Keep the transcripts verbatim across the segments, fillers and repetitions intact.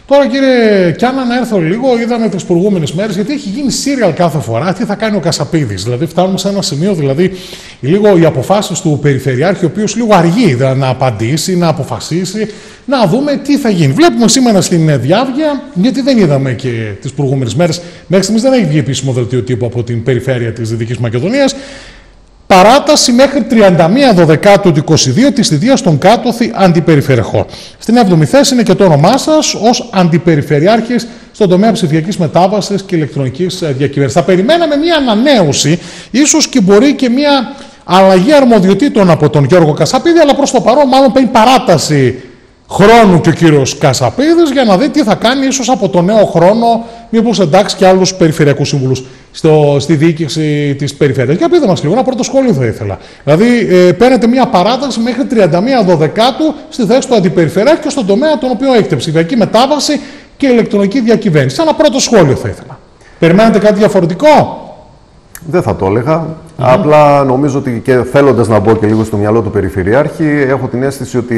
Τώρα, κύριε Κιάνα, να έρθω λίγο. Είδαμε τις προηγούμενες μέρες, γιατί έχει γίνει σύριαλ κάθε φορά. Τι θα κάνει ο Κασαπίδης. Δηλαδή, φτάνουμε σε ένα σημείο, δηλαδή, λίγο οι αποφάσεις του Περιφερειάρχη, ο οποίος λίγο αργεί να απαντήσει, να αποφασίσει, να δούμε τι θα γίνει. Βλέπουμε σήμερα στην Διάβγεια, γιατί δεν είδαμε και τις προηγούμενες μέρες, μέχρι στιγμής δεν έχει βγει επίσημο δελτίο τύπου από την περιφέρεια της Δυτικής Μακεδονίας. Παράταση μέχρι τριάντα μία Δωδεκάτου του είκοσι δύο της θητείας των Κάτωθι Αντιπεριφερεχών. Στην έβδομη θέση είναι και το όνομά σας ως Αντιπεριφερειάρχης στον τομέα ψηφιακής μετάβασης και ηλεκτρονικής διακυβέρνησης. Θα περιμέναμε μια ανανέωση, ίσως και μπορεί και μια αλλαγή αρμοδιοτήτων από τον Γιώργο Κασαπίδη, αλλά προς το παρόν μάλλον παίρνει παράταση χρόνου και ο κύριος Κασαπίδης για να δει τι θα κάνει ίσως από το νέο χρόνο, μήπως εντάξει και άλλους περιφερειακούς σύμβουλους στο, στη διοίκηση της περιφέρειας. Για πείτε μας λίγο, ένα πρώτο σχόλιο θα ήθελα. Δηλαδή, ε, παίρνετε μια παράταση μέχρι τριάντα μία Δωδεκάτου στη θέση του Αντιπεριφερειάρχη και στον τομέα τον οποίο έχετε ψηφιακή μετάβαση και ηλεκτρονική διακυβέρνηση. Ένα πρώτο σχόλιο θα ήθελα. Περιμένετε κάτι διαφορετικό? Δεν θα το έλεγα. Mm-hmm. Απλά νομίζω ότι και θέλοντας να μπω και λίγο στο μυαλό του Περιφερειάρχη, έχω την αίσθηση ότι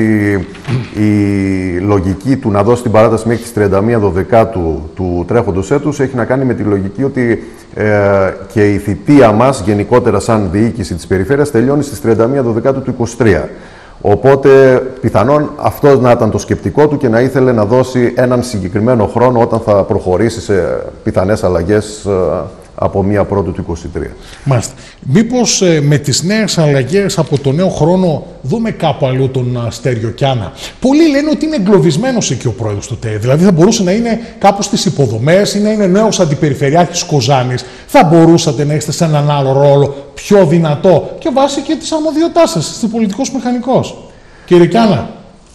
η λογική του να δώσει την παράταση μέχρι τις τριάντα μία Δωδεκάτου του τρέχοντος έτους έχει να κάνει με τη λογική ότι ε, και η θητεία μας γενικότερα σαν διοίκηση της Περιφέρειας τελειώνει στις τριάντα μία Δωδεκάτου του είκοσι τρία. Οπότε πιθανόν αυτό να ήταν το σκεπτικό του και να ήθελε να δώσει έναν συγκεκριμένο χρόνο όταν θα προχωρήσει σε πιθανές αλλαγές από μία πρώτου του είκοσι τρία. Μάλιστα. Μήπως ε, με τις νέες αλλαγές από το νέο χρόνο δούμε κάπου αλλού τον Στέριο Κιάνα? Πολλοί λένε ότι είναι εγκλωβισμένος εκεί ο πρόεδρος του ΤΕΕ. Δηλαδή θα μπορούσε να είναι κάπου στις υποδομές ή να είναι νέος αντιπεριφερειάρχης Κοζάνης. Θα μπορούσατε να είστε σε έναν άλλο ρόλο πιο δυνατό και βάσει και της αρμοδιότητάς σας, είστε πολιτικός μηχανικός. Κύριε Κιάνα.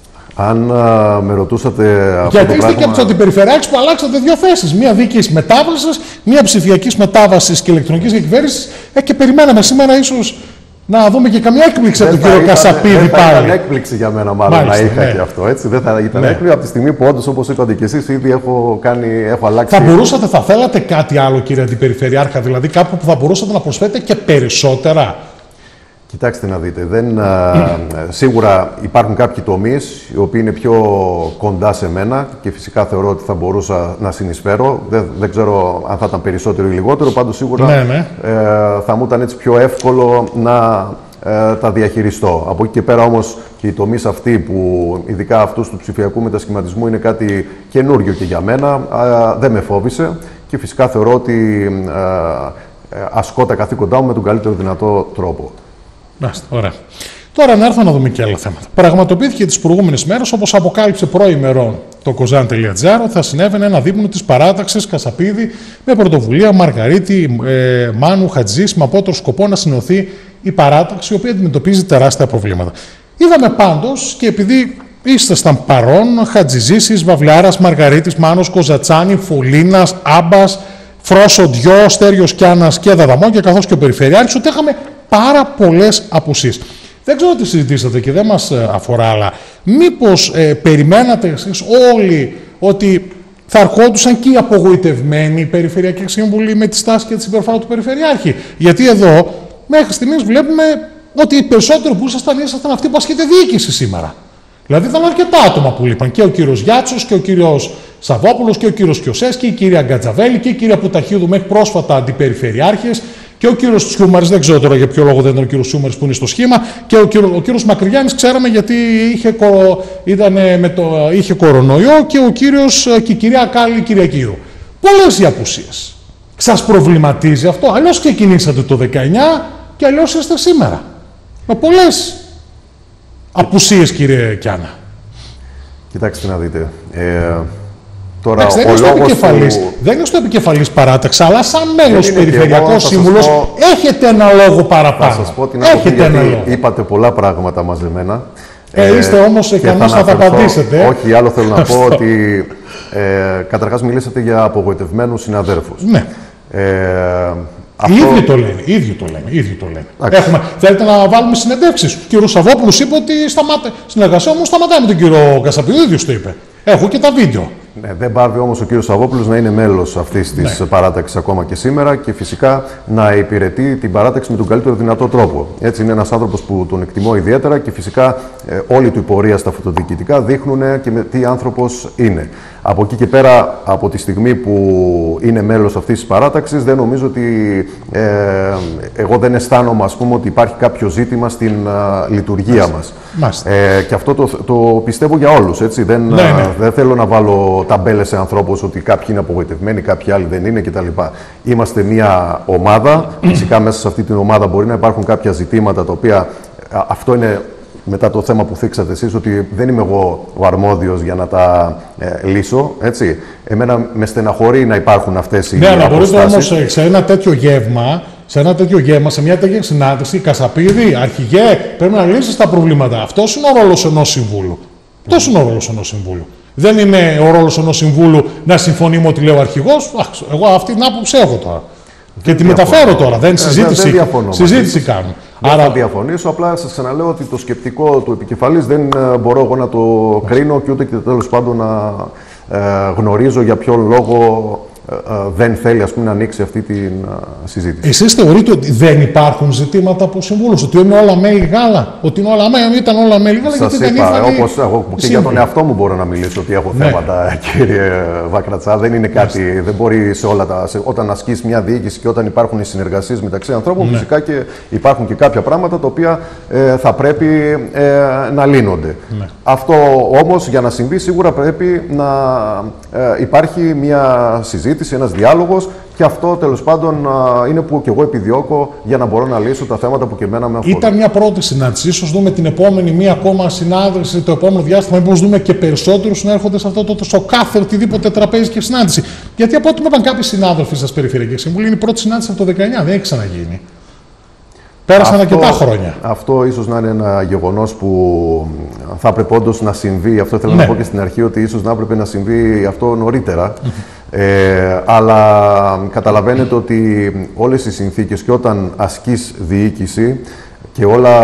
Αν α, με ρωτούσατε αυτό Γιατί το είστε πράγμα... και από τους αντιπεριφερειάρχες που αλλάξατε δύο θέσεις. Μία δίκαιης μετάβασης, μία ψηφιακής μετάβασης και ηλεκτρονικής διακυβέρνησης. Ε, και περιμέναμε σήμερα ίσως να δούμε και καμιά έκπληξη από τον κύριο Κασαπίδη πάλι. Δεν θα ήταν έκπληξη για μένα, μάλλον. Μάλιστα, να είχα ναι. και αυτό. Έτσι. Δεν θα ήταν ναι. έκπληξη από τη στιγμή που όντως, όπως είπατε και εσείς, ήδη έχω, κάνει, έχω αλλάξει. Θα μπορούσατε, θα θέλατε κάτι άλλο, κύριε Αντιπεριφερειάρχα, δηλαδή κάπου που θα μπορούσατε να προσφέρετε και περισσότερα? Κοιτάξτε να δείτε, δεν, α, σίγουρα υπάρχουν κάποιοι τομείς οι οποίοι είναι πιο κοντά σε μένα και φυσικά θεωρώ ότι θα μπορούσα να συνεισφέρω. Δεν, δεν ξέρω αν θα ήταν περισσότερο ή λιγότερο, πάντως σίγουρα ναι, ναι. Ε, θα μου ήταν έτσι πιο εύκολο να ε, τα διαχειριστώ. Από εκεί και πέρα όμως και οι τομείς αυτοί που ειδικά αυτούς του ψηφιακού μετασχηματισμού είναι κάτι καινούριο και για μένα, α, δεν με φόβησε και φυσικά θεωρώ ότι α, ασκώ τα καθήκοντά μου με τον καλύτερο δυνατό τρόπο. Μάλιστα, ωραία. Τώρα να έρθω να δούμε και άλλα θέματα. Πραγματοποιήθηκε τις προηγούμενες μέρες, όπως αποκάλυψε προημερών το κοζάν τελεία τζι άρ, ότι θα συνέβαινε ένα δείπνο της παράταξης Κασαπίδη με πρωτοβουλία Μαργαρίτη ε, Μάνου Χατζής, με απότερο σκοπό να συνωθεί η παράταξη, η οποία αντιμετωπίζει τεράστια προβλήματα. Είδαμε πάντως, και επειδή ήσασταν παρόν, Χατζηζήσης, Βαβλιάρας, Μαργαρίτης, Μάνος, Κοζατσάνη, Φωλίνας, Άμπας, Φρόσο Ντιό, Στέριος Κιάνας και Δαδαμόγια, καθώς και ο Περιφερειάρχης, ότι είχαμε πάρα πολλές απουσίες. Δεν ξέρω τι συζητήσατε και δεν μας αφορά, αλλά μήπως ε, περιμένατε εσείς όλοι ότι θα ερχόντουσαν και οι απογοητευμένοι περιφερειακοί σύμβουλοι με τη στάση και τη συμπεριφορά του Περιφερειάρχη? Γιατί εδώ μέχρι στιγμής βλέπουμε ότι οι περισσότεροι που ήσασταν ήσασταν αυτοί που ασκείται διοίκηση σήμερα. Δηλαδή ήταν αρκετά άτομα που λείπαν. Και ο κύριος Γιάτσος και ο κύριος Σαββόπουλος και ο κύριος Κιωσές και η κυρία Γκατζαβέλη και η κυρία Πουταχίδου, μέχρι πρόσφατα αντιπεριφερειάρχες, και ο κύριος Σιούμαρης, δεν ξέρω τώρα για ποιο λόγο δεν ήταν ο κύριος Σιούμαρης που είναι στο σχήμα, και ο, κύριο, ο κύριος Μακρυγιάννης ξέραμε γιατί είχε, κο, ήτανε με το, είχε κορονοϊό, και ο κύριος και η κυρία Κάλλη Κυριακίδου. Πολλές οι απουσίες. Σας προβληματίζει αυτό? Αλλιώς ξεκινήσατε το δεκαεννιά και αλλιώς είστε σήμερα. Με πολλές απουσίες, κύριε Κιάνα. Κοιτάξτε να δείτε. Ε, τώρα, Εντάξει, δεν, είναι επικεφαλής, του... δεν είναι στο επικεφαλής παράταξη, αλλά σαν μέλος περιφερειακός σύμβουλος πω... έχετε ένα λόγο παραπάνω. Θα σας πω την έχετε ένα λόγο. Είπατε πολλά πράγματα μαζεμένα. Ε, είστε όμως ικανός να τα απαντήσετε. Όχι, άλλο θέλω να πω ότι ε, καταρχάς μιλήσατε για απογοητευμένους συναδέρφους. Ναι. Ε, οι αυτό... ίδιοι το λένε, οι ίδιοι το λένε, οι ίδιοι το λένε. Έχουμε, θέλετε να βάλουμε συνεντεύξεις? Ο κύριος Σαββόπουλος είπε ότι σταμάτα... στην εργασία μου σταματάει με τον κύριο Κασαπίδη, ο ίδιος το είπε. Έχω και τα βίντεο. Ναι, δεν πάβει όμως ο κύριος Σαββόπουλος να είναι μέλος αυτής της ναι. παράταξης ακόμα και σήμερα και φυσικά να υπηρετεί την παράταξη με τον καλύτερο δυνατό τρόπο. Έτσι, είναι ένας άνθρωπος που τον εκτιμώ ιδιαίτερα και φυσικά ε, όλη του η πορεία στα φωτοδιοικητικά δείχνουν και με τι άνθρωπος είναι. Από εκεί και πέρα, από τη στιγμή που είναι μέλος αυτής της παράταξης, δεν νομίζω ότι ε, εγώ δεν αισθάνομαι, ας πούμε, ότι υπάρχει κάποιο ζήτημα στην α, λειτουργία μας. Ε, και αυτό το, το πιστεύω για όλους, έτσι. Δεν, ναι, ναι. δεν θέλω να βάλω ταμπέλες σε ανθρώπους ότι κάποιοι είναι απογοητευμένοι, κάποιοι άλλοι δεν είναι κτλ. Είμαστε μια ομάδα. Φυσικά μέσα σε αυτή την ομάδα μπορεί να υπάρχουν κάποια ζητήματα τα οποία α, αυτό είναι μετά το θέμα που θίξατε εσείς, ότι δεν είμαι εγώ ο αρμόδιος για να τα ε, λύσω, έτσι. Εμένα με στεναχωρεί να υπάρχουν αυτές οι ναι, αποστάσεις. Ναι, αλλά μπορείτε όμως σε ένα τέτοιο γεύμα, σε ένα τέτοιο γεύμα, σε μια τέτοια συνάντηση, Κασαπίδη, αρχηγέ, πρέπει να λύσεις τα προβλήματα. Αυτός είναι ο ρόλος ενός συμβούλου. Αυτός είναι ο ρόλος ενός συμβούλου. Δεν είναι ο ρόλος ενός συμβούλου να συμφωνεί με ό,τι λέει ο αρχηγός. Αχ, εγώ αυτή την άποψη έχω τώρα. Και τη μεταφέρω τώρα, δεν συζήτηση, ε, δεν συζήτηση κάνω. Δεν Άρα... θα διαφωνήσω, απλά σας ξαναλέω ότι το σκεπτικό του επικεφαλής δεν μπορώ εγώ να το κρίνω και ούτε και τέλος πάντων να ε, γνωρίζω για ποιον λόγο ε, ε, δεν θέλει, ας πούμε, να ανοίξει αυτή τη ε, συζήτηση. Εσείς θεωρείτε ότι δεν υπάρχουν ζητήματα από συμβούλους, ότι είναι όλα μέλη γάλα, ότι είναι όλα μέλη, ήταν όλα μέλη γάλα, σας γιατί είπα, δεν όπως εγώ και για τον εαυτό μου μπορώ να μιλήσω ότι έχω ναι. θέματα, κύριε Βακρατσά. Δεν είναι κάτι, ναι. δεν μπορεί σε όλα τα. Σε, όταν ασκείς μια διοίκηση και όταν υπάρχουν οι συνεργασίες μεταξύ ανθρώπων, ναι. φυσικά και υπάρχουν και κάποια πράγματα τα οποία ε, θα πρέπει ε, να λύνονται. Ναι. Αυτό όμως για να συμβεί σίγουρα πρέπει να ε, υπάρχει μια συζήτηση, ένας διάλογος. Και αυτό τέλος πάντων είναι που και εγώ επιδιώκω για να μπορώ να λύσω τα θέματα που και εμένα με αφορούν. Ήταν μια πρώτη συνάντηση. Ίσως δούμε την επόμενη μία ακόμα συνάντηση το επόμενο διάστημα. Μήπως δούμε και περισσότερους να έρχονται σε αυτό το στο κάθε οτιδήποτε τραπέζι και συνάντηση. Γιατί από ό,τι με είπαν κάποιοι συνάδελφοι σας Περιφερειακή Συμβουλή, είναι η πρώτη συνάντηση από το δεκαεννιά. Δεν έχει ξαναγίνει. Πέρασαν αυτό, αρκετά χρόνια. Αυτό ίσως να είναι ένα γεγονός που θα έπρεπε όντως να συμβεί. Αυτό ήθελα ναι. να πω και στην αρχή, ότι ίσως να έπρεπε να συμβεί αυτό νωρίτερα. Ε, αλλά καταλαβαίνετε ότι όλες οι συνθήκες και όταν ασκείς διοίκηση και όλα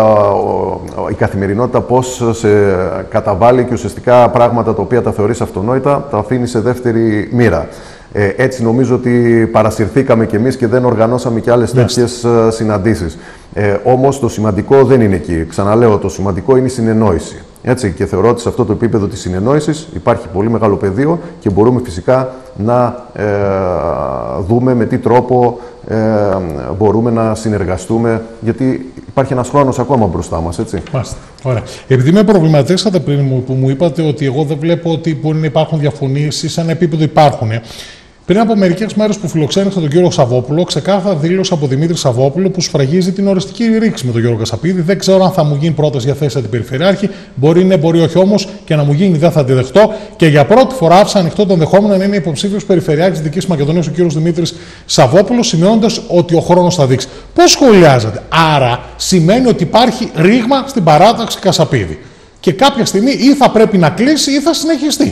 η καθημερινότητα πώς σε καταβάλει και ουσιαστικά πράγματα τα οποία τα θεωρείς αυτονόητα τα αφήνει σε δεύτερη μοίρα. Ε, έτσι νομίζω ότι παρασυρθήκαμε κι εμείς και δεν οργανώσαμε και άλλες τέτοιες συναντήσεις. Ε, όμως το σημαντικό δεν είναι εκεί. Ξαναλέω, το σημαντικό είναι η συνεννόηση. Έτσι, και θεωρώ ότι σε αυτό το επίπεδο της συνεννόησης υπάρχει πολύ μεγάλο πεδίο και μπορούμε φυσικά να ε, δούμε με τι τρόπο ε, μπορούμε να συνεργαστούμε, γιατί υπάρχει ένας χρόνος ακόμα μπροστά μας, έτσι. Μάλιστα. Ωραία. Επειδή με προβληματίσατε πριν μου, που μου είπατε ότι εγώ δεν βλέπω ότι μπορεί να υπάρχουν διαφωνίες ή σε ένα επίπεδο υπάρχουν. Πριν από μερικές μέρες που φιλοξένησα τον κύριο Σαββόπουλο, ξεκάθαρα δήλωσε από Δημήτρη Σαββόπουλο που σφραγίζει την οριστική ρήξη με τον Γιώργο Κασαπίδη. Δεν ξέρω αν θα μου γίνει πρόταση για θέση αντιπεριφερειάρχη. Μπορεί ναι, μπορεί όχι όμως, και να μου γίνει δεν θα τη δεχτώ. Και για πρώτη φορά άφησα ανοιχτό το ενδεχόμενο να είναι υποψήφιος περιφερειάρχης Δυτικής Μακεδονίας ο κύριος Δημήτρης Σαββόπουλος, σημειώνοντας ότι ο χρόνος θα δείξει. Πώς σχολιάζεται? Άρα σημαίνει ότι υπάρχει ρήγμα στην παράταξη Κασαπίδη. Και κάποια στιγμή ή θα πρέπει να κλείσει ή θα συνεχιστεί.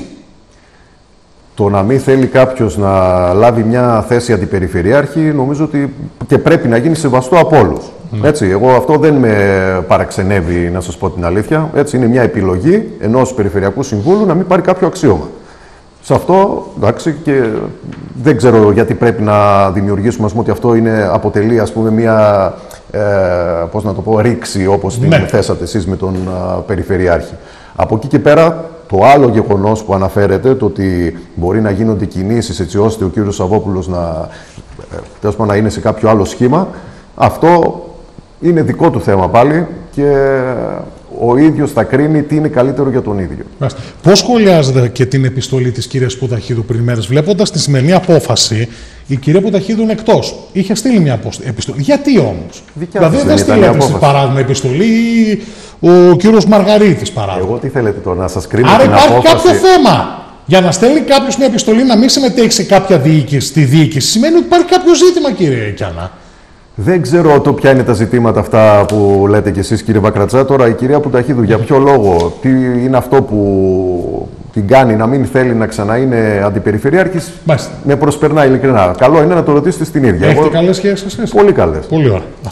Το να μην θέλει κάποιος να λάβει μια θέση αντιπεριφερειάρχη, νομίζω ότι και πρέπει να γίνει σεβαστό από όλους. Mm. Έτσι, εγώ αυτό δεν με παραξενεύει, να σας πω την αλήθεια. Έτσι, είναι μια επιλογή ενός περιφερειακού συμβούλου να μην πάρει κάποιο αξίωμα. Σε αυτό, εντάξει, και δεν ξέρω γιατί πρέπει να δημιουργήσουμε, ας πούμε, ότι αυτό είναι, αποτελεί, ας πούμε, μια, ε, πώς να το πω, ρήξη, όπως την ναι. θέσατε εσείς με τον α, περιφερειάρχη. Από εκεί και πέρα, το άλλο γεγονός που αναφέρεται, το ότι μπορεί να γίνονται κινήσεις έτσι ώστε ο κύριος Σαββόπουλος να, τέλος πάντων, να είναι σε κάποιο άλλο σχήμα, αυτό είναι δικό του θέμα πάλι και ο ίδιος θα κρίνει τι είναι καλύτερο για τον ίδιο. Πώς σχολιάζετε και την επιστολή της κυρίας Πουταχίδου πριν μέρες? Βλέποντας τη σημερινή απόφαση, η κυρία Πουταχίδου είναι εκτός. Είχε στείλει μια επιστολή. Γιατί όμως? Δικιά δηλαδή δεν στείλει παράδειγμα επιστολή ή ο κύριος Μαργαρίτης παράδειγμα. Εγώ τι θέλετε τώρα, να σας κρίνω Άρα την υπάρχει απόφαση? κάποιο θέμα. Για να στέλνει κάποιος μια επιστολή να μην συμμετέχει σε κάποια διοίκηση, στη διοίκηση, σημαίνει ότι υπάρχει κάποιο ζήτημα, κύριε Κιάννα. Δεν ξέρω το ποια είναι τα ζητήματα αυτά που λέτε κι εσείς, κύριε Βακρατσά. Τώρα η κυρία Πουταχίδου για ποιο λόγο, τι είναι αυτό που την κάνει να μην θέλει να ξαναείνε αντιπεριφερειάρχης, με προσπερνά ειλικρινά. Καλό είναι να το ρωτήσετε στην ίδια. Έχετε Εγώ... καλές σχέσεις εσείς? Πολύ καλές. Πολύ ωραία.